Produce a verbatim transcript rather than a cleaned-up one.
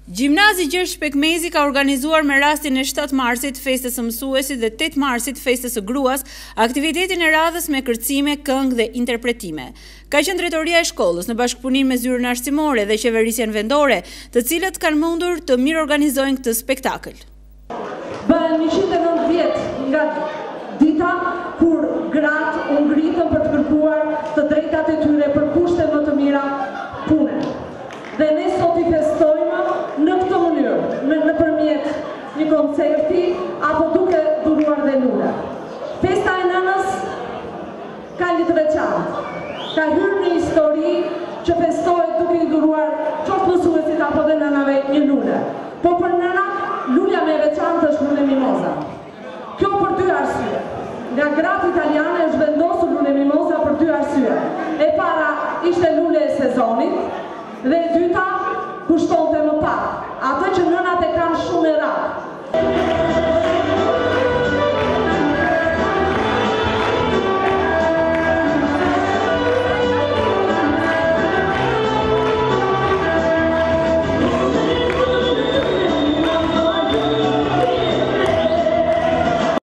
Gjimnazi Gjergj Pekmezi ka organizuar me rastin e shtatë marsit festës së mësuesit dhe tetë marsit festës së gruas aktivitetin e radhës me kërcime, këngë dhe interpretime. Ka qenë drejtoria e shkollës në bashkëpunim me zyrën arsimore dhe qeverisjen vendore, të cilët kanë mundur të mirë organizojnë këtë spektakël. Bëhen njëqind e nëntëdhjetë nga dita kur gratë u ngritën për të kërkuar të drejtat e tyre për kushte më të mira pune. Dhe ne sot i festojmë në këtë mënyrë, në përmjet një koncerti apo duke dhuruar dhe lule. Festa e nënës ka një të veçantë. Ka hyrë një histori që festohet duke i dhuruar qoftë mësuesit apo dhe nënave një lule. Po për nëna, lulja me veçantë është lule mimoza. Kjo për dy arsye. Nga gratë italiane është vendosur lule mimoza për dy arsye. E para ishte lule e sezonit, dhe e dyta kushtonte më pak, atë që nënat e kanë shumë e rrallë.